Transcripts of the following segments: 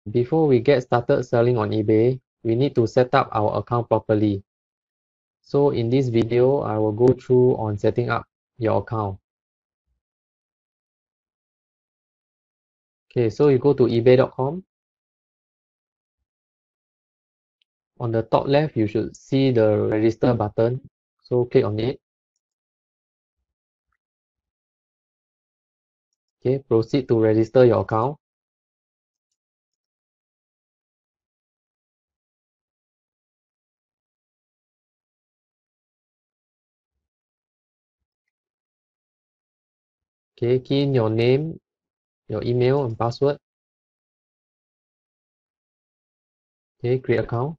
Before we get started selling on eBay, we need to set up our account properly. So in this video, I will go through on setting up your account. Okay, so you go to ebay.com. On the top left, you should see the register button. So click on it. Okay, proceed to register your account. Okay, key in your name, your email and password. Okay, create account.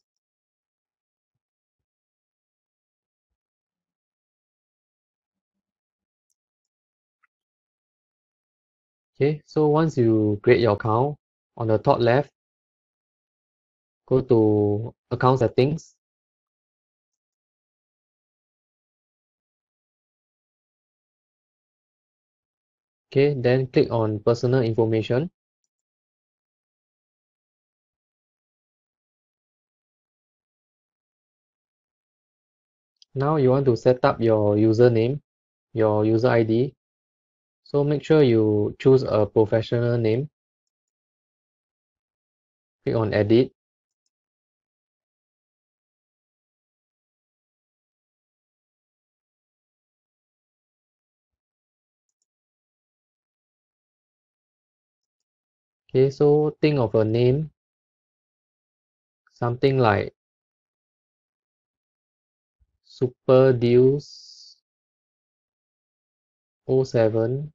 Okay, so once you create your account, on the top left, go to account settings. Okay, then click on personal information. Now you want to set up your username, your user ID. So make sure you choose a professional name. Click on edit. Okay, so think of a name, something like Super Deals 07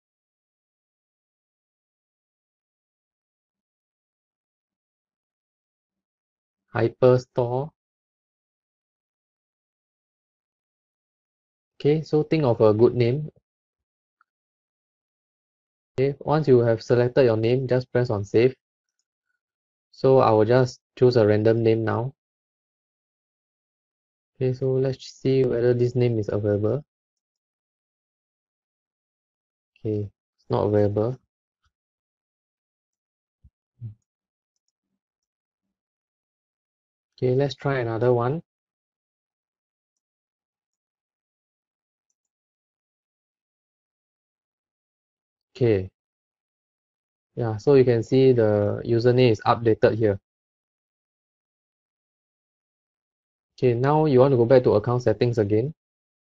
Hyperstore. Okay, so think of a good name. Okay, once you have selected your name, just press on save. So I will just choose a random name now. Okay, so let's see whether this name is available. Okay, it's not available. Okay, let's try another one. Okay, yeah, so you can see the username is updated here. Okay, now you want to go back to account settings again.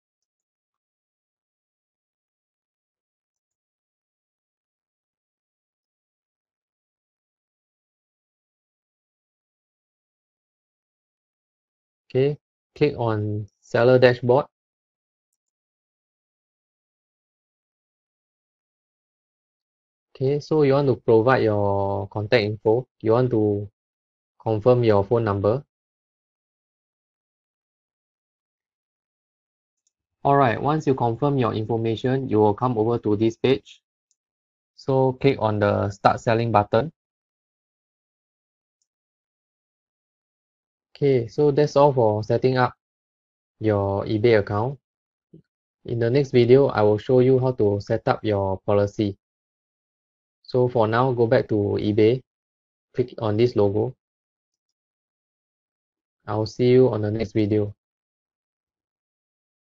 Okay, click on seller dashboard. Okay, so you want to provide your contact info. You want to confirm your phone number. Alright, once you confirm your information, you will come over to this page. So click on the start selling button. Okay, so that's all for setting up your eBay account. In the next video, I will show you how to set up your policy. So for now, go back to eBay, click on this logo. I'll see you on the next video.